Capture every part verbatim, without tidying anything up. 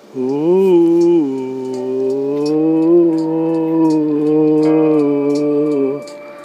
Uuu,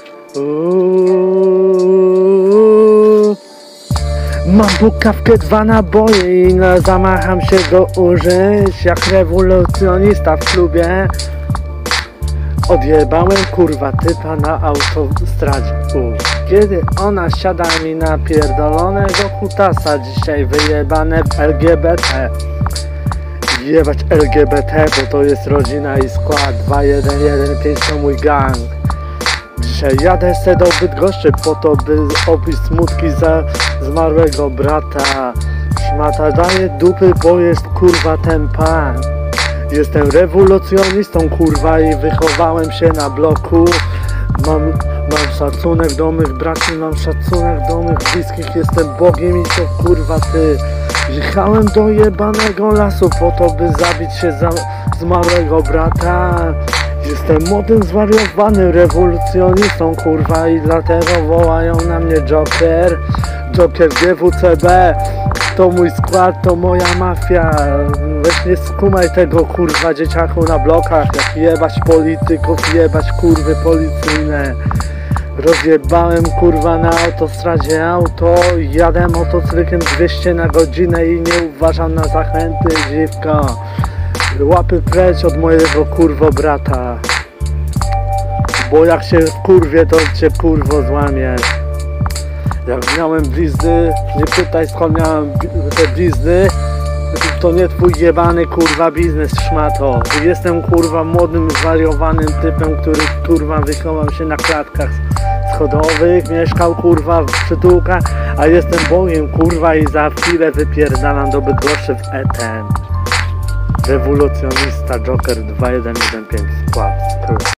uuu. Mam bukawkę, dwa naboje i no, zamacham się go użyć jak rewolucjonista w klubie. Odjebałem kurwa typa na autostradzie. Uff. Kiedy ona siada mi na pierdolonego kutasa, dzisiaj wyjebane w L G B T. Jebać L G B T, bo to jest rodzina i skład. Dwa jeden jeden pięć to mój gang. Dzisiaj jadę se do Bydgoszczy po to, by opić smutki za zmarłego brata. Szmata daje dupy, bo jest kurwa tempa. Jestem rewolucjonistą kurwa i wychowałem się na bloku. Mam, mam szacunek do mych braci, mam szacunek do mych bliskich. Jestem Bogiem i to kurwa ty. Jechałem do jebanego lasu po to, by zabić się za zmarłego brata. Jestem młodym, zwariowanym rewolucjonistą kurwa i dlatego wołają na mnie Joker. Joker G W C B. To mój skład, to moja mafia. Weź nie skumaj tego kurwa dzieciaku na blokach. Jak jebać polityków, jebać kurwy policyjne. Rozjebałem kurwa na autostradzie auto. Jadę motocykletem dwieście na godzinę i nie uważam na zachęty, dziwko. Łapy precz od mojego kurwo brata. Bo jak się kurwie, to cię kurwo złamie. Jak miałem blizny, nie pytaj skąd miałem te blizny. To nie twój jebany kurwa biznes, szmato. Jestem kurwa młodym, zwariowanym typem, który kurwa wychował się na klatkach schodowych, mieszkał kurwa w przytułkach, a jestem Bogiem kurwa i za chwilę wypierdalam do Bydgoszczy w etem. Rewolucjonista Joker dwa jeden jeden pięć skład.